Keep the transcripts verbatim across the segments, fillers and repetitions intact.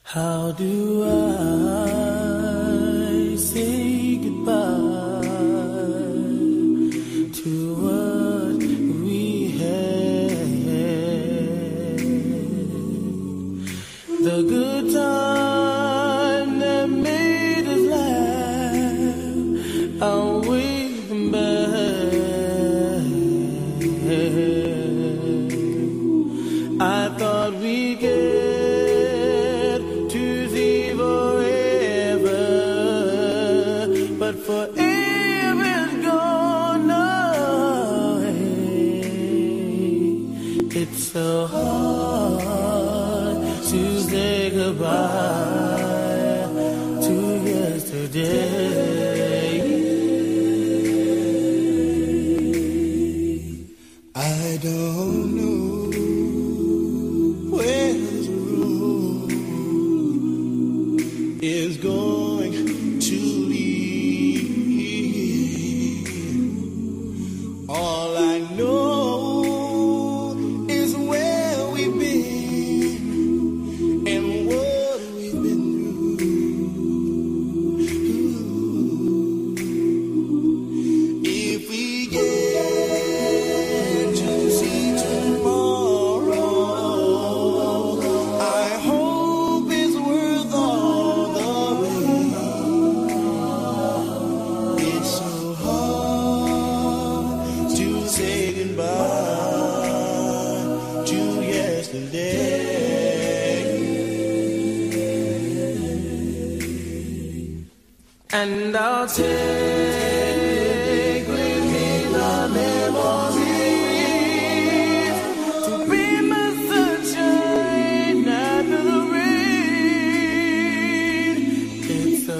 How do I say goodbye to what we had? The good time that made us laugh, I'll wave them back. I thought we'd get forever's gone away. It's so hard to say goodbye to yesterday. I don't know where this road is going to lead. All I know is where we've been and what we've been through. If we get to see tomorrow, I hope it's worth all the rain. It's so hard to say goodbye to yesterday. And I'll take with me the memories to be my sunshine after the rain. It's so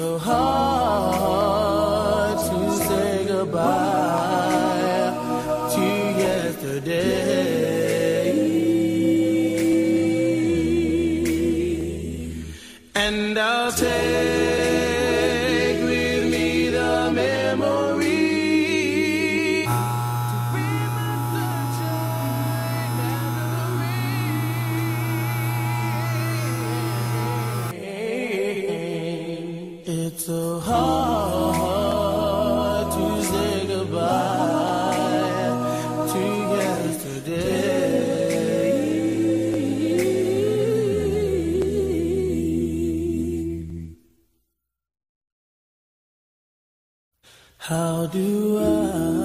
hard to say goodbye to yesterday. And I'll take with me the memories to be my sunshine after the rain. It's so hard to say goodbye to yesterday. How do I